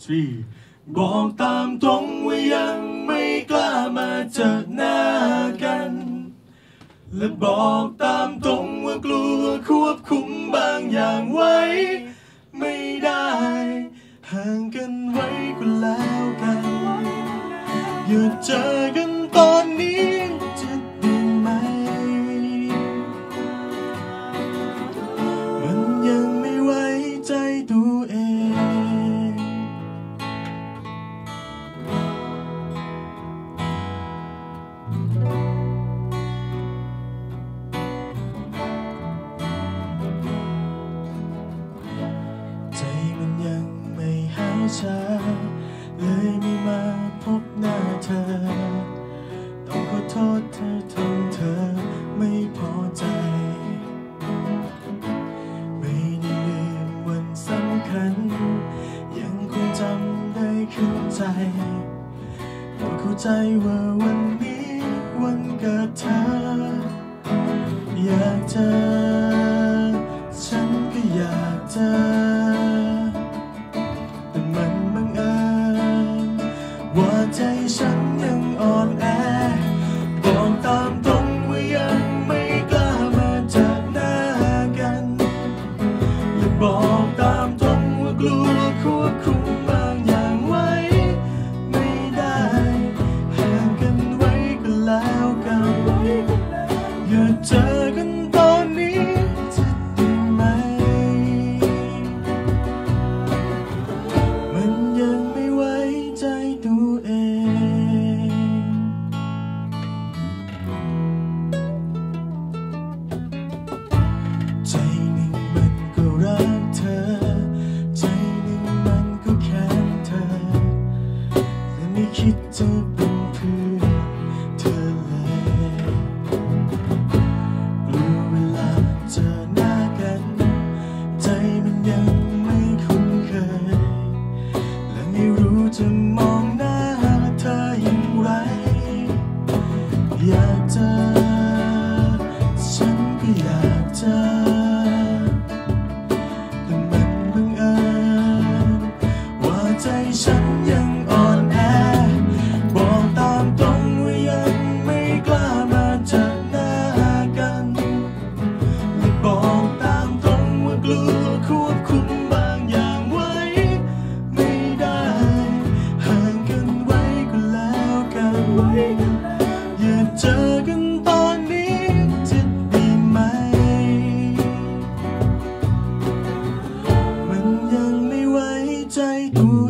บอกตามตรงว่ายังไม่กล้ามาเจอหน้ากันและบอกตามตรงว่ากลัวควบคุมบางอย่างไว้ไม่ได้ห่างกันไว้ก็แล้วกันอย่าเจอกันตอนนี้จะดีไหมมันยังไม่ไว้ใจตัวเองใจมันยังไม่หายชาเลยไม่มาพบหน้าเธอต้องขอโทษเธอทำเธอไม่พอใจไม่ได้ลืมวันสำคัญยังคงจำได้ขึ้นใจต้องเข้าใจว่าวันนี้วันเกิดเธออยากเจอฉันก็อยากเจอว่าใจฉันยังอ่อนแอบอกตามตรงว่ายังไม่กล้ามาเจอหน้ากันและบอกตามตรงว่ากลัวควบคุมบางอย่างไว้ไม่ได้ห่างกันไว้ก็แล้วกันอย่าเจอกันตอนนี้จะดีไหมมันยังไม่ไว้ใจตัวเองใจหนึ่งมันก็รักเธอใจหนึ่งมันก็แค้นเธอและไม่คิดจะเป็นเพื่อนเธอเลยกลัวเวลาเจอหน้ากันใจมันยังไม่คุ้นเคยและไม่รู้จะมองหน้าเธออย่างไรอยากเจอฉันก็อยากเจอแต่มันบังเอิญว่าใจฉันยังอ่อนแอบอกตามตรงว่ายังไม่กล้ามาเจอหน้ากันและบอกตามตรงว่ากลัวควบคุมบางอย่างไว้ไม่ได้ห่างกันไว้ก็แล้วกันอย่าเจอกันตอนนี้จะดีไหมมันยังไม่ไว้ใจตัว